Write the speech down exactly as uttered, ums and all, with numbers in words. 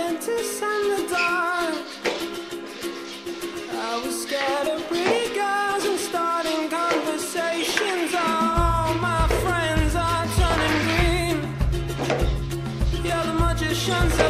apprentice and the dark. I was scared of pretty girls and starting conversations. All my friends are turning green. Yeah, the magician's